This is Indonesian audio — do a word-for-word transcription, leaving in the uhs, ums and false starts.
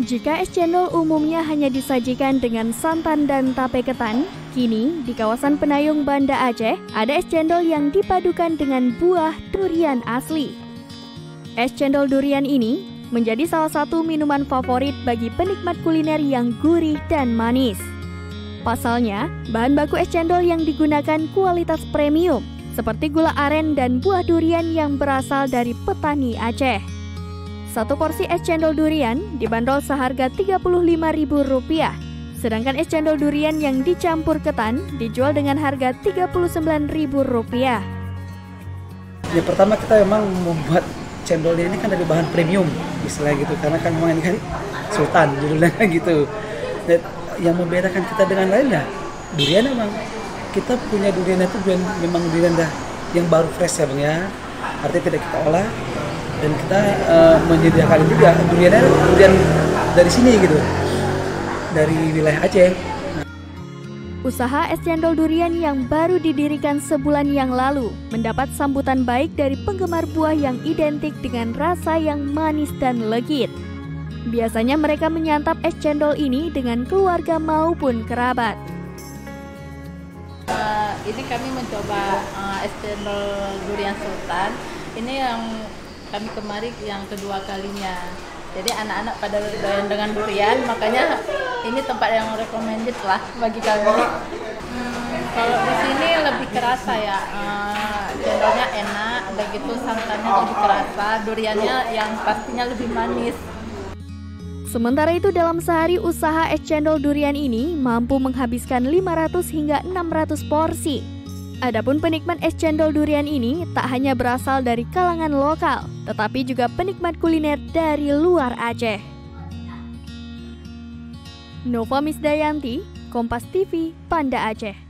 Jika es cendol umumnya hanya disajikan dengan santan dan tape ketan, kini di kawasan Penayung, Banda Aceh, ada es cendol yang dipadukan dengan buah durian asli. Es cendol durian ini menjadi salah satu minuman favorit bagi penikmat kuliner yang gurih dan manis. Pasalnya, bahan baku es cendol yang digunakan kualitas premium, seperti gula aren dan buah durian yang berasal dari petani Aceh. Satu porsi es cendol durian dibanderol seharga tiga puluh lima ribu rupiah, sedangkan es cendol durian yang dicampur ketan dijual dengan harga tiga puluh sembilan ribu rupiah. Ya, pertama kita memang membuat cendolnya ini kan dari bahan premium, istilah gitu, karena kan memang ini kan sultan judulnya gitu. Dan yang membedakan kita dengan lainnya, durian memang kita punya durian itu durian, memang durian dah yang baru fresh ya bang ya, artinya tidak kita olah. Dan kita uh, menyediakan juga duriannya durian dari sini gitu, dari wilayah Aceh. Usaha es cendol durian yang baru didirikan sebulan yang lalu mendapat sambutan baik dari penggemar buah yang identik dengan rasa yang manis dan legit. Biasanya mereka menyantap es cendol ini dengan keluarga maupun kerabat. Uh, ini kami mencoba uh, es cendol durian sultan. Ini yang kami kemari yang kedua kalinya. Jadi anak-anak pada doyan dengan durian, makanya ini tempat yang recommended lah bagi kami. Hmm, kalau di sini lebih kerasa ya, uh, cendolnya enak, udah gitu santannya lebih kerasa, duriannya yang pastinya lebih manis. Sementara itu dalam sehari usaha es cendol durian ini mampu menghabiskan lima ratus hingga enam ratus porsi. Adapun penikmat es cendol durian ini tak hanya berasal dari kalangan lokal, tetapi juga penikmat kuliner dari luar Aceh. Nova Misdayanti, Kompas T V, Banda Aceh.